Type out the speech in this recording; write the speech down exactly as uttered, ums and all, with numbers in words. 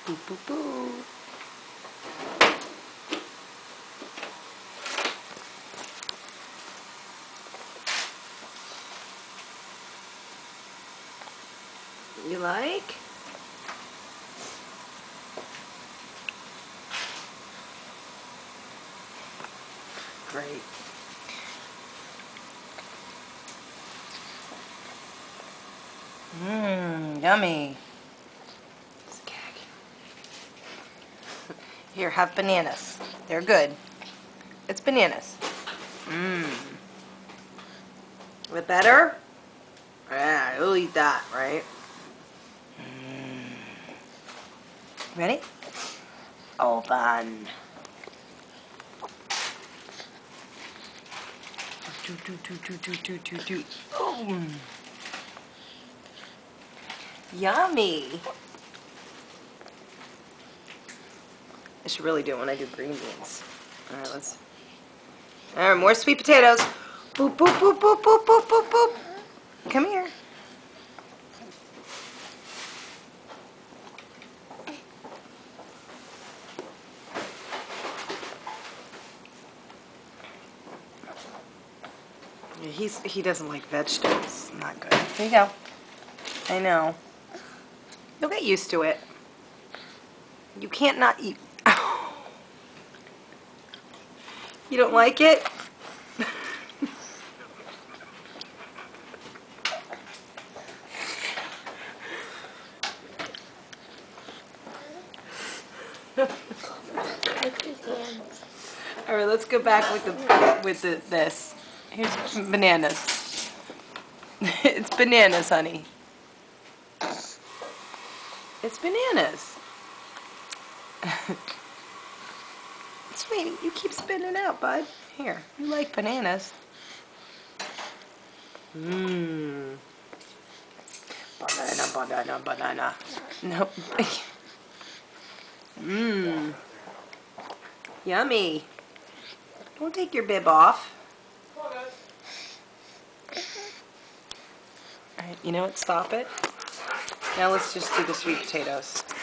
Boo, boo, boo. You like? Great. Mmm, yummy. It's a gag. Here, have bananas. They're good. It's bananas. Mmm. Is it better? Yeah, you'll eat that, right? Mm. Ready? Open. Do, do, do, do, do, do, do, do. Oh. Yummy. I should really do it when I do green beans. All right, let's. All right, more sweet potatoes. Boop, boop, boop, boop, boop, boop, boop, boop. Come here. He's he doesn't like vegetables. Not good. Here you go. I know. You'll get used to it. You can't not eat. You don't like it? All right, let's go back with the with the this. Here's bananas. It's bananas, honey. It's bananas. Sweetie, you keep spitting it out, bud. Here, you like bananas. Mmm. Banana, banana, banana. No. Mmm. Yummy. Don't take your bib off. Alright, you know what? Stop it. Now let's just do the sweet potatoes.